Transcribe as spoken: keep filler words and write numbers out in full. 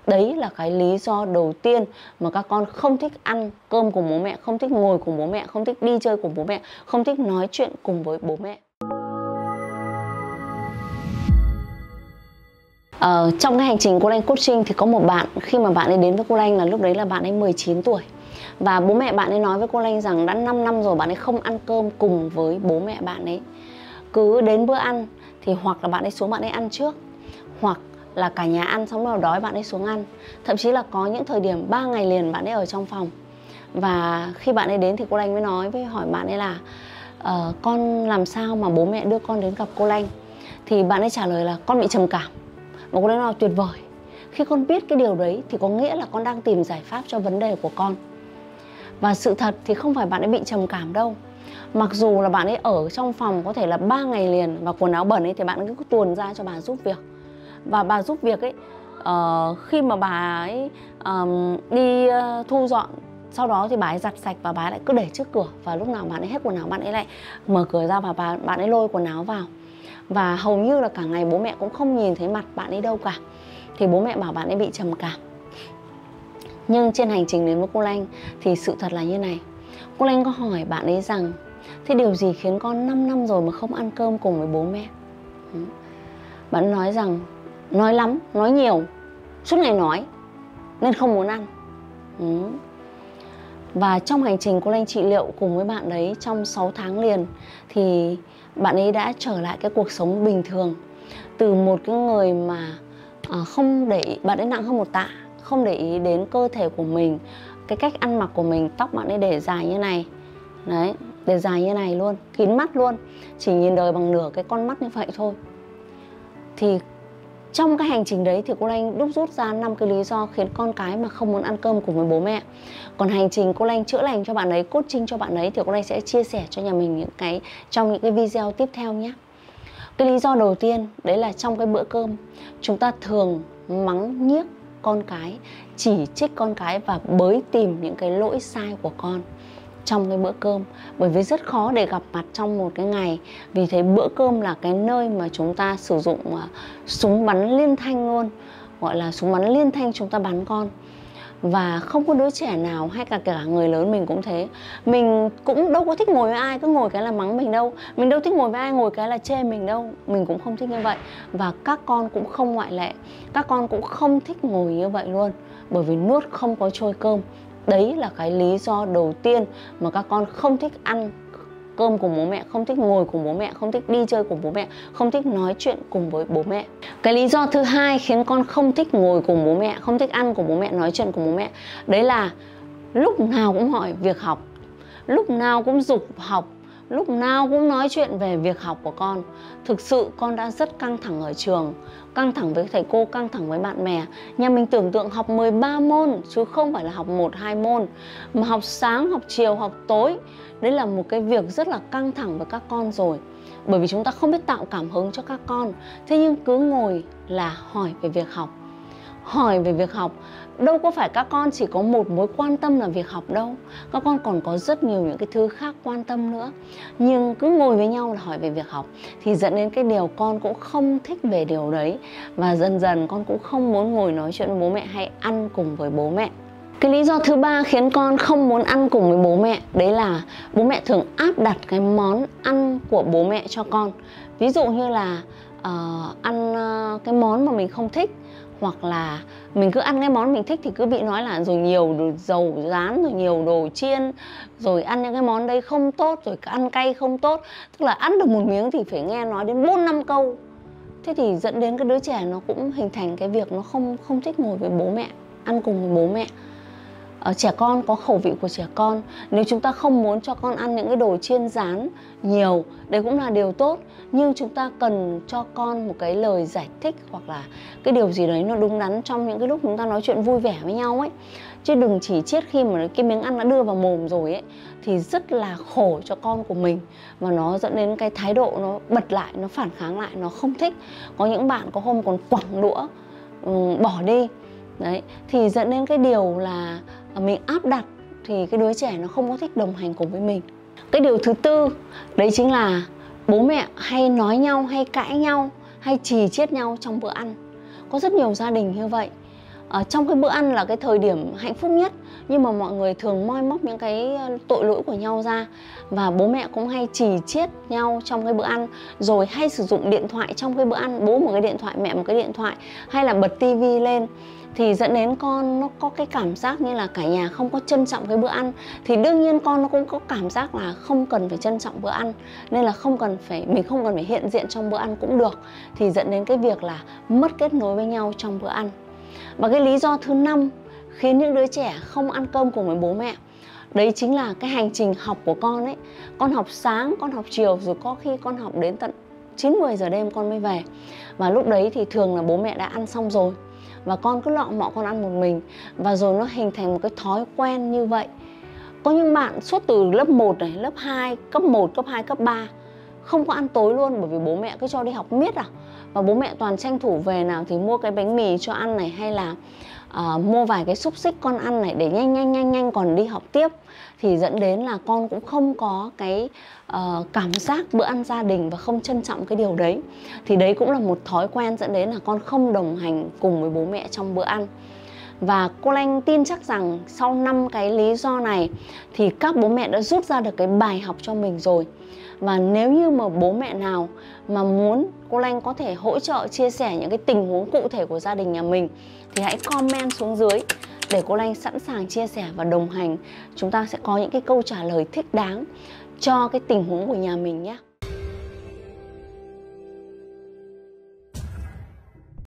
Đấy là cái lý do đầu tiên mà các con không thích ăn cơm cùng bố mẹ, không thích ngồi cùng bố mẹ, không thích đi chơi cùng bố mẹ, không thích nói chuyện cùng với bố mẹ. Ờ, trong cái hành trình Cô Lanh coaching thì có một bạn, khi mà bạn ấy đến với cô Lanh là lúc đấy là bạn ấy mười chín tuổi. Và bố mẹ bạn ấy nói với cô Lanh rằng đã năm năm rồi bạn ấy không ăn cơm cùng với bố mẹ bạn ấy. Cứ đến bữa ăn thì hoặc là bạn ấy xuống bạn ấy ăn trước, hoặc là cả nhà ăn xong rồi đói bạn ấy xuống ăn. Thậm chí là có những thời điểm ba ngày liền bạn ấy ở trong phòng. Và khi bạn ấy đến thì cô Lanh mới nói với hỏi bạn ấy là uh, con làm sao mà bố mẹ đưa con đến gặp cô Lanh. Thì bạn ấy trả lời là con bị trầm cảm. Và cô Lanh nói tuyệt vời. Khi con biết cái điều đấy thì có nghĩa là con đang tìm giải pháp cho vấn đề của con. Và sự thật thì không phải bạn ấy bị trầm cảm đâu. Mặc dù là bạn ấy ở trong phòng có thể là ba ngày liền và quần áo bẩn ấy, thì bạn ấy cứ tuồn ra cho bà giúp việc. Và bà giúp việc ấy, uh, khi mà bà ấy um, đi uh, thu dọn, sau đó thì bà ấy giặt sạch và bà ấy lại cứ để trước cửa. Và lúc nào bạn ấy hết quần áo bạn ấy lại mở cửa ra và bà, bạn ấy lôi quần áo vào. Và hầu như là cả ngày bố mẹ cũng không nhìn thấy mặt bạn ấy đâu cả. Thì bố mẹ bảo bạn ấy bị trầm cảm. Nhưng trên hành trình đến với cô Lanh thì sự thật là như này. Cô Lanh có hỏi bạn ấy rằng thế điều gì khiến con năm năm rồi mà không ăn cơm cùng với bố mẹ? Bạn nói rằng nói lắm, nói nhiều, suốt ngày nói nên không muốn ăn. Và trong hành trình cô Lanh trị liệu cùng với bạn đấy trong sáu tháng liền thì bạn ấy đã trở lại cái cuộc sống bình thường. Từ một cái người mà à, không để ý, bạn ấy nặng hơn một tạ, không để ý đến cơ thể của mình, cái cách ăn mặc của mình, tóc bạn ấy để dài như này. Đấy, để dài như này luôn, kín mắt luôn, chỉ nhìn đời bằng nửa cái con mắt như vậy thôi. Thì trong cái hành trình đấy thì cô Lanh đúc rút ra năm cái lý do khiến con cái mà không muốn ăn cơm cùng với bố mẹ. Còn hành trình cô Lanh chữa lành cho bạn ấy, coaching cho bạn ấy thì cô Lanh sẽ chia sẻ cho nhà mình những cái trong những cái video tiếp theo nhé. Cái lý do đầu tiên đấy là trong cái bữa cơm chúng ta thường mắng nhiếc con cái, chỉ trích con cái và bới tìm những cái lỗi sai của con trong cái bữa cơm. Bởi vì rất khó để gặp mặt trong một cái ngày. Vì thế bữa cơm là cái nơi mà chúng ta sử dụng uh, súng bắn liên thanh luôn. Gọi là súng bắn liên thanh chúng ta bắn con. Và không có đứa trẻ nào hay cả cả người lớn mình cũng thế. Mình cũng đâu có thích ngồi với ai cứ ngồi cái là mắng mình đâu. Mình đâu thích ngồi với ai ngồi cái là chê mình đâu. Mình cũng không thích như vậy. Và các con cũng không ngoại lệ. Các con cũng không thích ngồi như vậy luôn. Bởi vì nuốt không có trôi cơm. Đấy là cái lý do đầu tiên mà các con không thích ăn cơm cùng bố mẹ, không thích ngồi cùng bố mẹ, không thích đi chơi cùng bố mẹ, không thích nói chuyện cùng với bố mẹ. Cái lý do thứ hai khiến con không thích ngồi cùng bố mẹ, không thích ăn cùng bố mẹ, nói chuyện cùng bố mẹ, đấy là lúc nào cũng hỏi việc học, lúc nào cũng giục học, lúc nào cũng nói chuyện về việc học của con. Thực sự con đã rất căng thẳng ở trường, căng thẳng với thầy cô, căng thẳng với bạn bè. Nhà mình tưởng tượng học mười ba môn chứ không phải là học một hai môn. Mà học sáng, học chiều, học tối. Đấy là một cái việc rất là căng thẳng với các con rồi. Bởi vì chúng ta không biết tạo cảm hứng cho các con. Thế nhưng cứ ngồi là hỏi về việc học. Hỏi về việc học. Đâu có phải các con chỉ có một mối quan tâm là việc học đâu. Các con còn có rất nhiều những cái thứ khác quan tâm nữa. Nhưng cứ ngồi với nhau là hỏi về việc học thì dẫn đến cái điều con cũng không thích về điều đấy. Và dần dần con cũng không muốn ngồi nói chuyện với bố mẹ hay ăn cùng với bố mẹ. Cái lý do thứ ba khiến con không muốn ăn cùng với bố mẹ đấy là bố mẹ thường áp đặt cái món ăn của bố mẹ cho con. Ví dụ như là uh, ăn uh, cái món mà mình không thích, hoặc là mình cứ ăn cái món mình thích thì cứ bị nói là rồi nhiều đồ dầu rán, rồi nhiều đồ chiên, rồi ăn những cái món đây không tốt, rồi ăn cay không tốt. Tức là ăn được một miếng thì phải nghe nói đến bốn năm câu. Thế thì dẫn đến cái đứa trẻ nó cũng hình thành cái việc nó không, không thích ngồi với bố mẹ, ăn cùng với bố mẹ. Ở trẻ con có khẩu vị của trẻ con. Nếu chúng ta không muốn cho con ăn những cái đồ chiên rán nhiều, đấy cũng là điều tốt. Nhưng chúng ta cần cho con một cái lời giải thích hoặc là cái điều gì đấy nó đúng đắn trong những cái lúc chúng ta nói chuyện vui vẻ với nhau ấy. Chứ đừng chỉ chiết khi mà cái miếng ăn đã đưa vào mồm rồi ấy thì rất là khổ cho con của mình. Và nó dẫn đến cái thái độ nó bật lại, nó phản kháng lại, nó không thích. Có những bạn có hôm còn quẳng đũa, um, bỏ đi. Đấy, thì dẫn đến cái điều là mình áp đặt thì cái đứa trẻ nó không có thích đồng hành cùng với mình. Cái điều thứ tư đấy chính là bố mẹ hay nói nhau, hay cãi nhau, hay chì chiết nhau trong bữa ăn. Có rất nhiều gia đình như vậy. uh, trong cái bữa ăn là cái thời điểm hạnh phúc nhất, nhưng mà mọi người thường moi móc những cái tội lỗi của nhau ra, và bố mẹ cũng hay chì chiết nhau trong cái bữa ăn, rồi hay sử dụng điện thoại trong cái bữa ăn, bố một cái điện thoại, mẹ một cái điện thoại, hay là bật tivi lên, thì dẫn đến con nó có cái cảm giác như là cả nhà không có trân trọng cái bữa ăn. Thì đương nhiên con nó cũng có cảm giác là không cần phải trân trọng bữa ăn, nên là không cần phải mình không cần phải hiện diện trong bữa ăn cũng được, thì dẫn đến cái việc là mất kết nối với nhau trong bữa ăn. Và cái lý do thứ năm khiến những đứa trẻ không ăn cơm cùng với bố mẹ, đấy chính là cái hành trình học của con ấy. Con học sáng, con học chiều, rồi có khi con học đến tận chín mười giờ đêm con mới về. Và lúc đấy thì thường là bố mẹ đã ăn xong rồi, và con cứ lọ mọ con ăn một mình, và rồi nó hình thành một cái thói quen như vậy. Có những bạn suốt từ lớp một này, lớp hai, cấp một, cấp hai, cấp ba không có ăn tối luôn, bởi vì bố mẹ cứ cho đi học miết à. Và bố mẹ toàn tranh thủ về nào thì mua cái bánh mì cho ăn này, hay là uh, mua vài cái xúc xích con ăn này để nhanh nhanh nhanh nhanh còn đi học tiếp. Thì dẫn đến là con cũng không có cái uh, cảm giác bữa ăn gia đình và không trân trọng cái điều đấy. Thì đấy cũng là một thói quen dẫn đến là con không đồng hành cùng với bố mẹ trong bữa ăn. Và cô Lanh tin chắc rằng sau năm cái lý do này thì các bố mẹ đã rút ra được cái bài học cho mình rồi. Và nếu như mà bố mẹ nào mà muốn cô Lanh có thể hỗ trợ chia sẻ những cái tình huống cụ thể của gia đình nhà mình, thì hãy comment xuống dưới để cô Lanh sẵn sàng chia sẻ và đồng hành. Chúng ta sẽ có những cái câu trả lời thích đáng cho cái tình huống của nhà mình nhé.